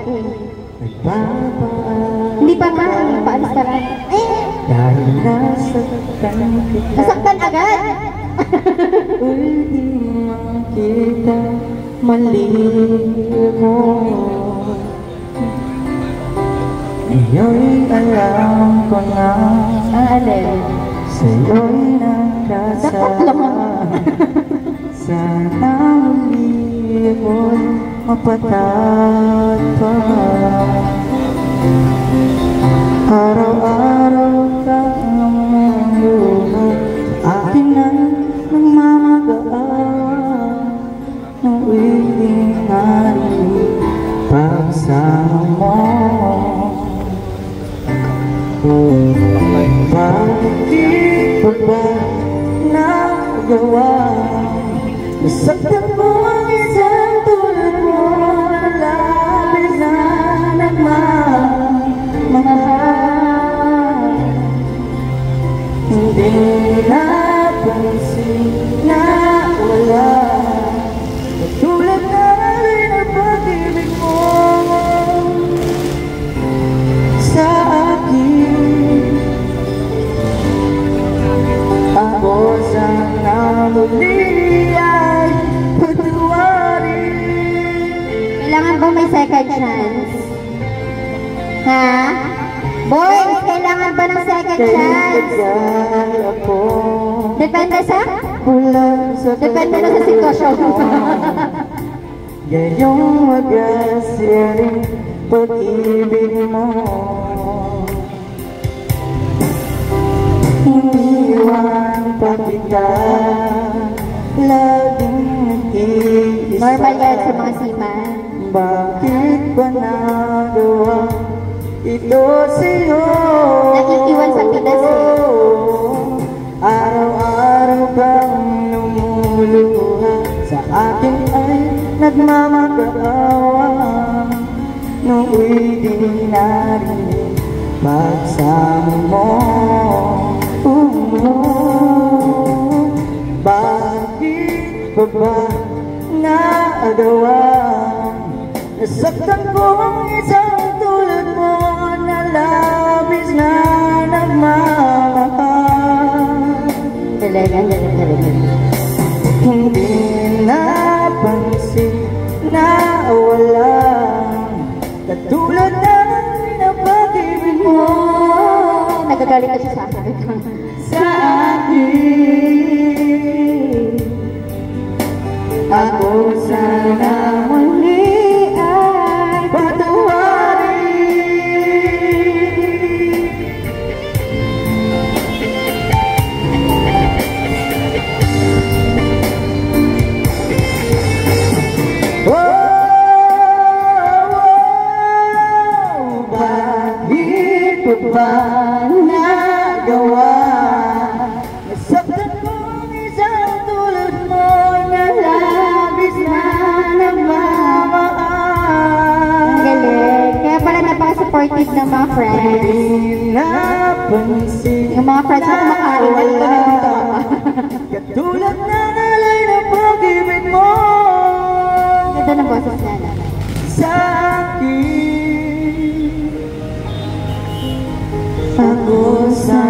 Hindi pa ka, paalis ka lang. Dahil nasaktan kita. Nasaktan agad? Ultimang kita, mali mo. Ngayon alam ko na Ang alin? sa'yo'y nagkasala. Sana muli mo'y mapatag pa. Araw-araw kang mamuhay, akin ang nagmamagaan. Nawiling namin pagsama mo. Bakit ba nagawa? Nasaktan mo ang isang tulad mo na labis na nagmamahal. Hindi napansin na wala katulad na rin ang pag-ibig mo sa akin. Ako sana muli ay patuwarin. Kailangan ba may second chance? Ha? Boys, kailangan ba ng second chance? Ako Depende sa? kulang sa Depende na sa sitwasyon. Gayong mag-asiring pag-ibig mo. Iniwan pa kita, laging nag-iisa. Normal yan sa mga seaman. Bakit ba nagawa ito sa'yo? Nakikiwan sa Pinas Araw-araw kang lumuluha, sa akin ay nagmamakaawa. Nooy di narinig pagsama mo. Bakit pa ba nagawa? Nasaktan ko ang isang tulad mo na labis na nagmamahal. Hindi napansin na wala katulad na ng pag-ibig mo. Nagagalit ka siya sa akin. Sa akin, ako sana muli ay patawarin. Bakit ba nagawa? Nasaktan ko ang isang tulad mo na labis na nagmamahal. Ang galing. Kaya pala napaka-supportive ng mga friends. Hindi napansin Yung mga friends na kumakain, nandito nandito ako. katulad na alay na pag-ibig mo Ganda ng boses niya. sa akin. Ako sa